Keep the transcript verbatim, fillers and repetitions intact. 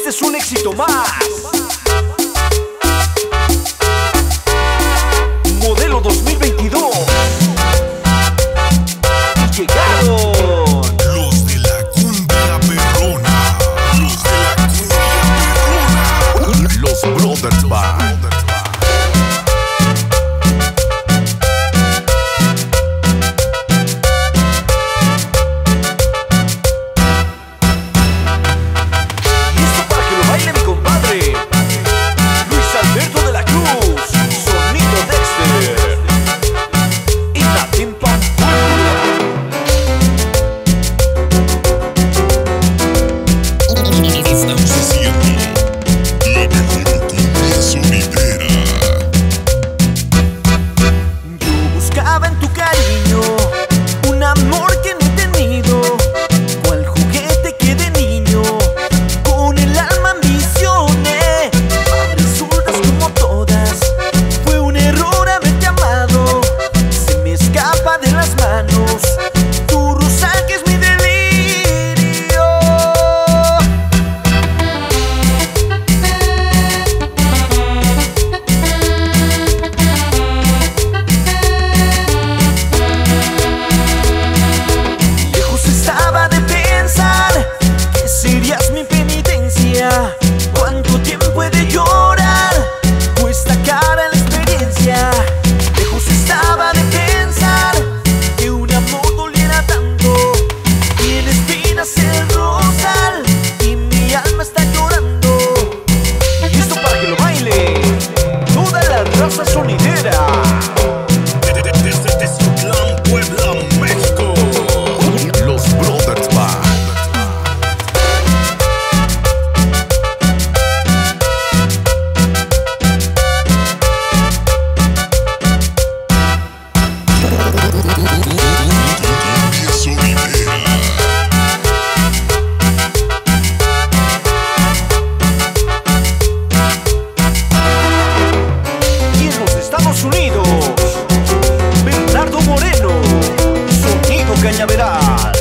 Este es un éxito más. Modelo dos mil veintidós. Llegaron los de la cumbia perrona. Los de la cumbia perrona. Los Brothers Band. Rosal y mi alma está llorando. Y esto para que lo baile toda la raza sonidera. Desde Ciudad Puebla, México. Los Brothers Band. Unidos, Bernardo Moreno, Sonido Cañaveral.